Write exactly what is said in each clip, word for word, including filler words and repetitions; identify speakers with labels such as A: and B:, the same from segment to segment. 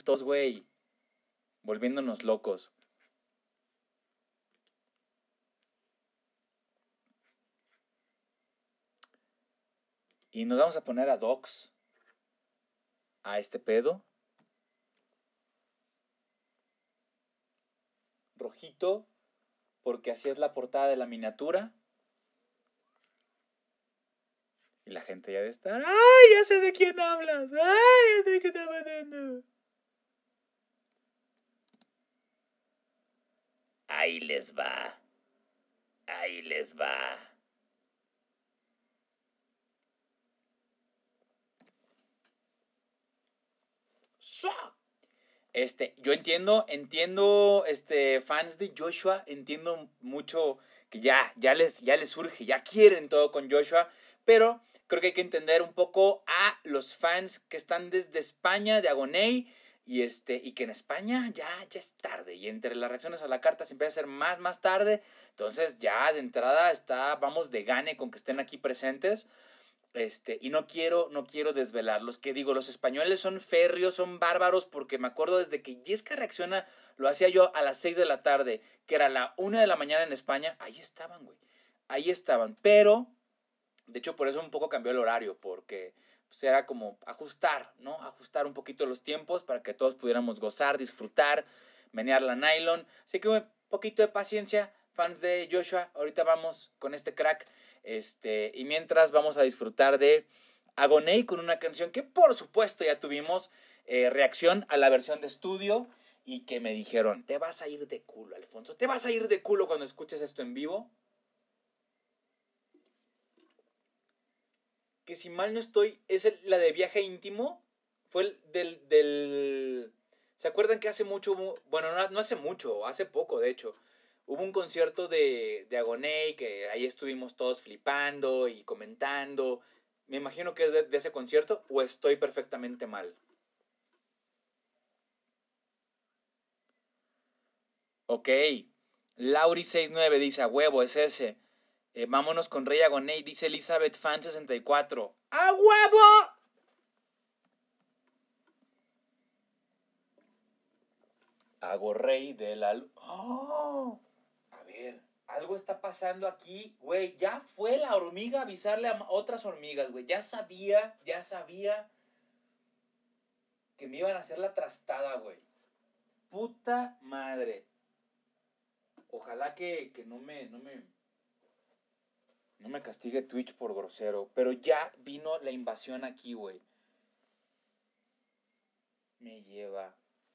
A: estos, güey, volviéndonos locos. Y nos vamos a poner a docs a este pedo. Rojito, porque así es la portada de la miniatura. Y la gente ya debe estar, ¡ay, ya sé de quién hablas! ¡Ay, ya sé de qué está pasando! Ahí les va. Ahí les va. Este, yo entiendo, entiendo, este, fans de Joshua, entiendo mucho que ya, ya les, ya les surge, ya quieren todo con Joshua, pero creo que hay que entender un poco a los fans que están desde España, de Agoney, y este, y que en España ya, ya es tarde, y entre las reacciones a la carta se empieza a hacer más, más tarde, entonces ya de entrada está, vamos de gane con que estén aquí presentes. Este, y no quiero, no quiero desvelarlos, que digo, los españoles son férreos, son bárbaros, porque me acuerdo desde que Yesca Reacciona, lo hacía yo a las seis de la tarde, que era la una de la mañana en España, ahí estaban, güey, ahí estaban, pero, de hecho, por eso un poco cambió el horario, porque pues, era como ajustar, ¿no? Ajustar un poquito los tiempos para que todos pudiéramos gozar, disfrutar, menear la nylon, así que un poquito de paciencia, fans de Joshua, ahorita vamos con este crack. Este, y mientras vamos a disfrutar de Agoney con una canción que por supuesto ya tuvimos eh, reacción a la versión de estudio y que me dijeron, te vas a ir de culo, Alfonso, te vas a ir de culo cuando escuches esto en vivo. Que si mal no estoy, es el, la de Viaje Íntimo, fue el del, del... ¿Se acuerdan que hace mucho, bueno, no, no hace mucho, hace poco de hecho, hubo un concierto de, de Agoney que ahí estuvimos todos flipando y comentando? Me imagino que es de, de ese concierto, o estoy perfectamente mal. Ok, Lauri sesenta y nueve dice, a huevo, es ese. Eh, vámonos con Rey Agoney, dice Elizabeth Fan sesenta y cuatro. ¡A huevo! Hago rey de la luz. ¡Oh! A ver, algo está pasando aquí, güey. Ya fue la hormiga a avisarle a otras hormigas, güey. Ya sabía, ya sabía que me iban a hacer la trastada, güey. Puta madre. Ojalá que, que no me, no me, no me castigue Twitch por grosero. Pero ya vino la invasión aquí, güey. Me lleva.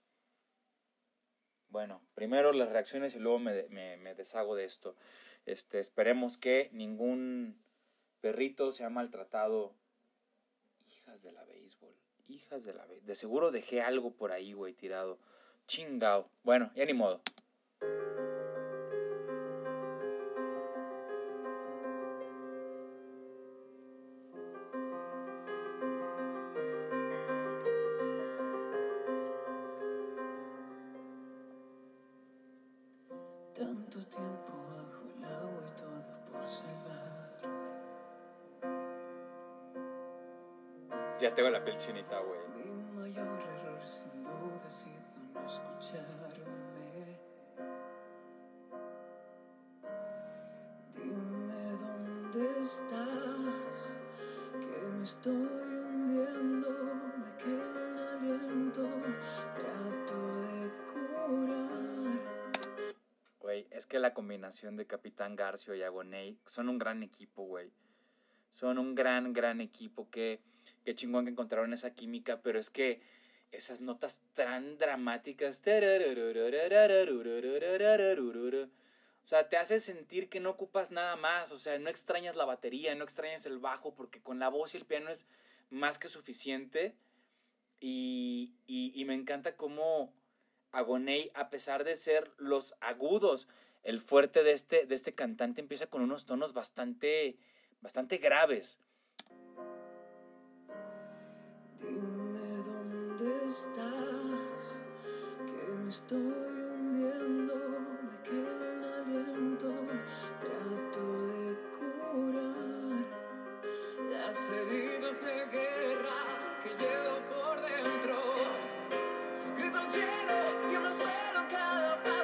A: Bueno, primero las reacciones y luego me, me, me deshago de esto. Este, esperemos que ningún perrito se ha maltratado. Hijas de la béisbol. Hijas de la béisbol. De seguro dejé algo por ahí, güey, tirado. Chingao. Bueno, ya ni modo.
B: Tanto tiempo bajo el agua y todo por salvarme.
A: Ya tengo la piel chinita, güey.
B: Mi mayor error sin duda ha sido no escucharme. Dime dónde estás, que me estoy hundiendo, me queda el aliento, trato de curar.
A: Güey, es que la combinación de Capitán Garcio y Agoney son un gran equipo, güey. Son un gran, gran equipo. Qué, qué chingón que encontraron esa química, pero es que esas notas tan dramáticas. O sea, te hace sentir que no ocupas nada más. O sea, no extrañas la batería, no extrañas el bajo, porque con la voz y el piano es más que suficiente. Y, y, y me encanta cómo Agoney, a pesar de ser los agudos, el fuerte de este, de este cantante empieza con unos tonos bastante, bastante graves.
B: Dime dónde estás, que me estoy hundiendo, me queda el aliento, trato de curar las heridas de guerra que llevo por dentro.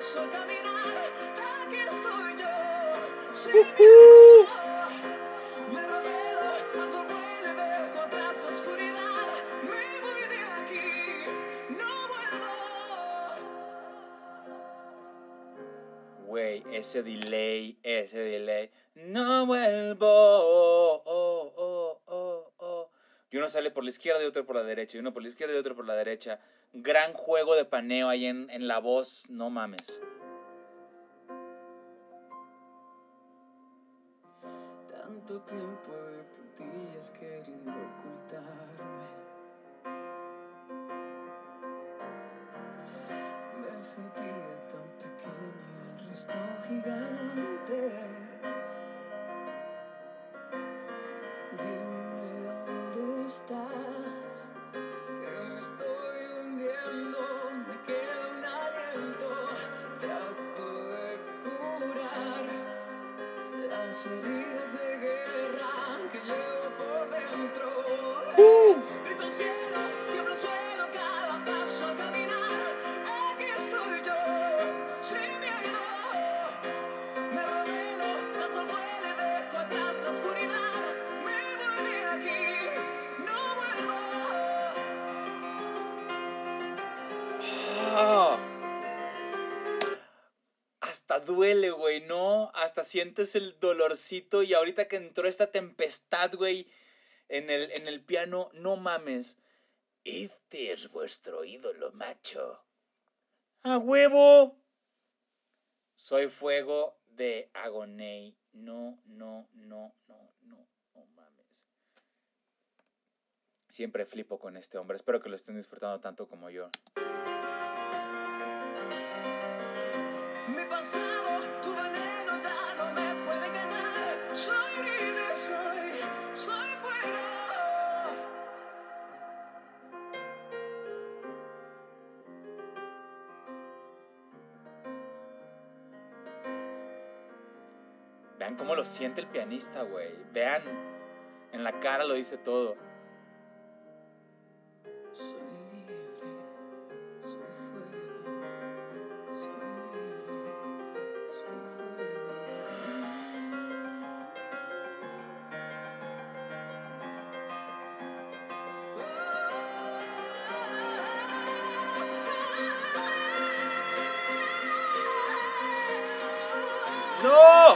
B: paso a caminar. Aquí estoy yo, sin
A: Uh,
B: miedo.
A: uh.
B: Me revelo, alzo vuelo y dejo atrás la oscuridad. Me voy de aquí, no vuelvo.
A: Güey, ese delay, ese delay. No vuelvo. Oh, oh, oh, oh. Y uno sale por la izquierda y otro por la derecha. Y uno por la izquierda y otro por la derecha. Gran juego de paneo ahí en, en la voz. No mames.
B: Tanto tiempo de puntillas queriendo ocultarme. Me sentía tan pequeño y el resto gigante. Dime dónde estás, que me estoy hundiendo. Me queda un aliento, trato de curar las heridas de guerra que llevo por dentro.
A: Uh.
B: Grito al cielo, tiemblo el suelo, cada paso a caminar. Aquí estoy yo, sin miedo. Me revelo, lanzo el vuelo y dejo atrás la oscuridad. Me voy de aquí, no vuelvo.
A: Ah. Hasta duele, güey, ¿no? Hasta sientes el dolorcito. Y ahorita que entró esta tempestad, güey, en el, en el piano, no mames. Este es vuestro ídolo, macho. ¡A huevo! Soy Fuego de Agoney. No, no, no, no, no, no mames. Siempre flipo con este hombre. Espero que lo estén disfrutando tanto como yo.
B: Mi pasado, tu veneno ya no me puede callar. Soy libre, soy, soy fuego.
A: Vean cómo lo siente el pianista, güey. Vean, en la cara lo dice todo.
B: Soy libre, soy fuego. Soy libre, soy fuego.
A: ¡No!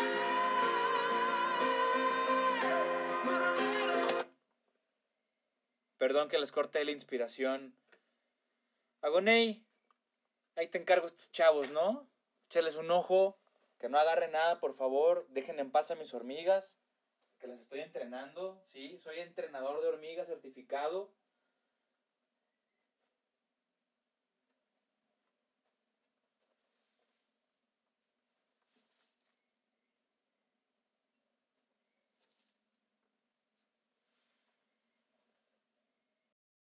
B: Me revelo.
A: Perdón que les corté la inspiración. Agoney, ahí te encargo estos chavos, ¿no? Échales un ojo, que no agarren nada, por favor. Dejen en paz a mis hormigas, que las estoy entrenando, ¿sí? Soy entrenador de hormigas certificado.